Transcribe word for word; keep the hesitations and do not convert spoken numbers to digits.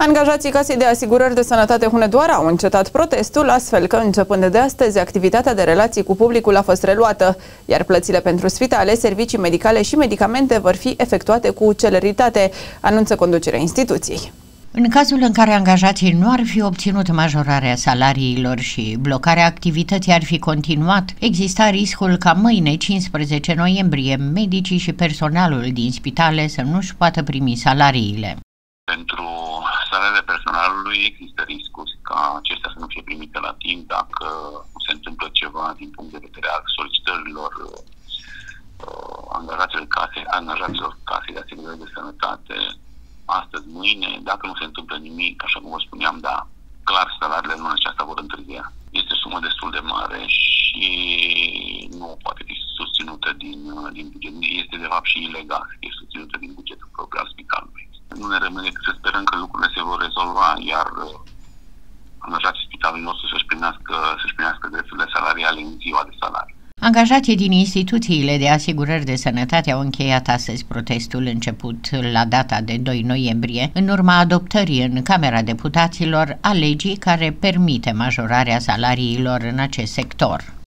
Angajații Casei de Asigurări de Sănătate Hunedoara au încetat protestul, astfel că, începând de astăzi, activitatea de relații cu publicul a fost reluată, iar plățile pentru spitale, servicii medicale și medicamente vor fi efectuate cu celeritate, anunță conducerea instituției. În cazul în care angajații nu ar fi obținut majorarea salariilor și blocarea activității ar fi continuat, exista riscul ca mâine, cincisprezece noiembrie, medicii și personalul din spitale să nu-și poată primi salariile. Pentru salariile personalului există riscul ca acestea să nu fie primite la timp dacă se întâmplă ceva din punct de vedere al solicitărilor angajaților case, angajaților Casei de Asigurări de Sănătate astăzi, mâine. Dacă nu se întâmplă nimic, așa cum vă spuneam, da, clar salariile luna aceasta vor întârzia. Este o sumă destul de mare și nu poate fi susținută din, din buget. Este de fapt și ilegal să fie susținută din bugetul propriu al spitalului. Nu ne rămâne decât să sperăm că lucrurile se vor rezolva, iar angajații spitalului nostru să-și primească, să-și primească drepturile salariale în ziua de salariu. Angajații din instituțiile de asigurări de sănătate au încheiat astăzi protestul început la data de doi noiembrie, în urma adoptării în Camera Deputaților a legii care permite majorarea salariilor în acest sector.